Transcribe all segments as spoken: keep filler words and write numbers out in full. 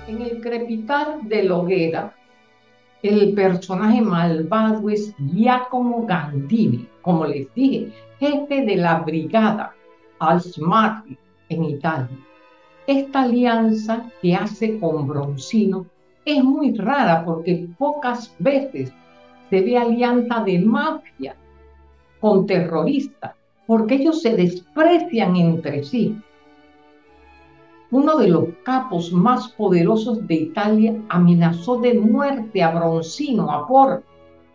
En el crepitar de la hoguera, el personaje malvado es Giacomo Gandini, como les dije, jefe de la brigada Al-Smarri en Italia. Esta alianza que hace con Bronzino es muy rara porque pocas veces se ve alianza de mafia con terroristas, porque ellos se desprecian entre sí. Uno de los capos más poderosos de Italia amenazó de muerte a Bronzino, a Porto,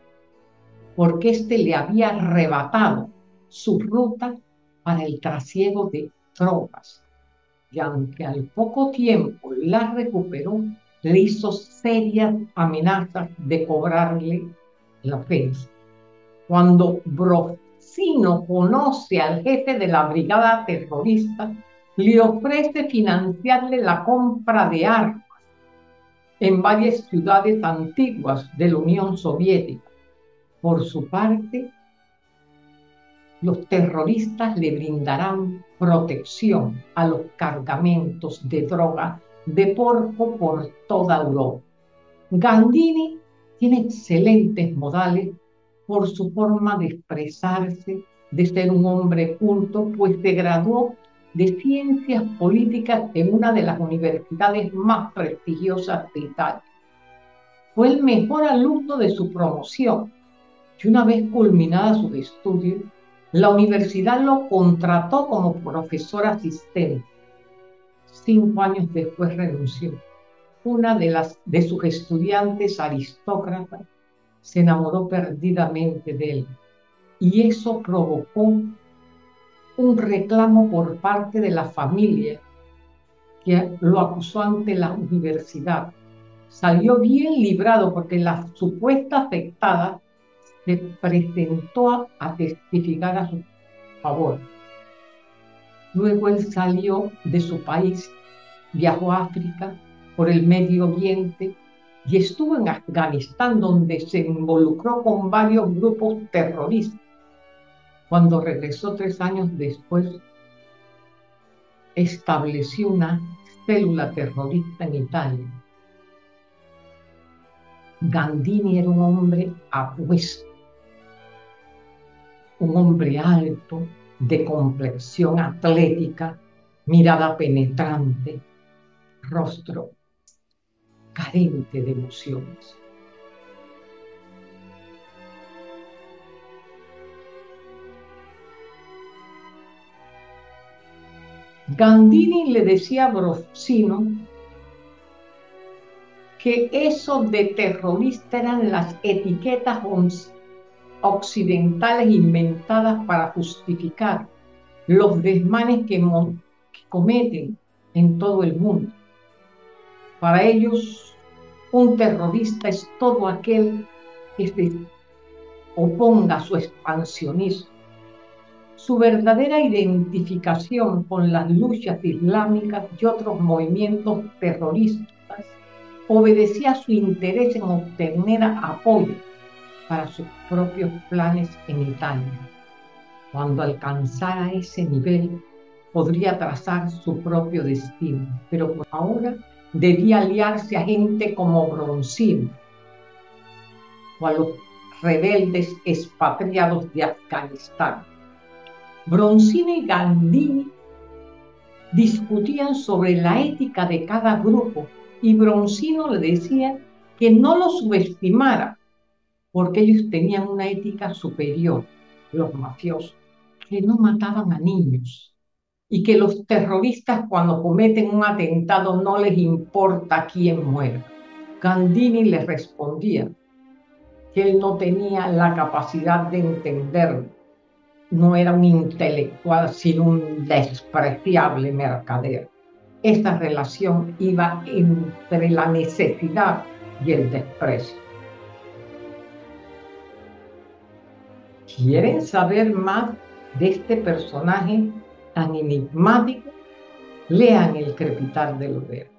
porque éste le había arrebatado su ruta para el trasiego de drogas. Y aunque al poco tiempo la recuperó, le hizo serias amenazas de cobrarle la ofensa. Cuando Bronzino conoce al jefe de la brigada terrorista, le ofrece financiarle la compra de armas en varias ciudades antiguas de la Unión Soviética. Por su parte, los terroristas le brindarán protección a los cargamentos de droga de Porco por toda Europa. Gandini tiene excelentes modales por su forma de expresarse, de ser un hombre culto, pues se graduó de ciencias políticas en una de las universidades más prestigiosas de Italia. Fue el mejor alumno de su promoción y una vez culminadas sus estudios, la universidad lo contrató como profesor asistente. Cinco años después renunció. Una de, las, de sus estudiantes aristócratas se enamoró perdidamente de él y eso provocó un reclamo por parte de la familia que lo acusó ante la universidad. Salió bien librado porque la supuesta afectada se presentó a, a testificar a su favor. Luego él salió de su país, viajó a África, por el Medio Oriente y estuvo en Afganistán, donde se involucró con varios grupos terroristas. Cuando regresó tres años después, estableció una célula terrorista en Italia. Gandini era un hombre apuesto, un hombre alto, de complexión atlética, mirada penetrante, rostro carente de emociones. Gandini le decía a Bronzino que eso de terrorista eran las etiquetas occidentales inventadas para justificar los desmanes que, que cometen en todo el mundo. Para ellos, un terrorista es todo aquel que se oponga a su expansionismo. Su verdadera identificación con las luchas islámicas y otros movimientos terroristas obedecía a su interés en obtener apoyo para sus propios planes en Italia. Cuando alcanzara ese nivel, podría trazar su propio destino, pero por ahora debía aliarse a gente como Bronzino o a los rebeldes expatriados de Afganistán. Bronzino y Gandini discutían sobre la ética de cada grupo y Bronzino le decía que no lo subestimara porque ellos tenían una ética superior, los mafiosos, que no mataban a niños y que los terroristas cuando cometen un atentado no les importa quién muera. Gandini le respondía que él no tenía la capacidad de entenderlo, no era un intelectual sino un despreciable mercader. Esta relación iba entre la necesidad y el desprecio. ¿Quieren saber más de este personaje tan enigmático? Lean El crepitar de la hoguera.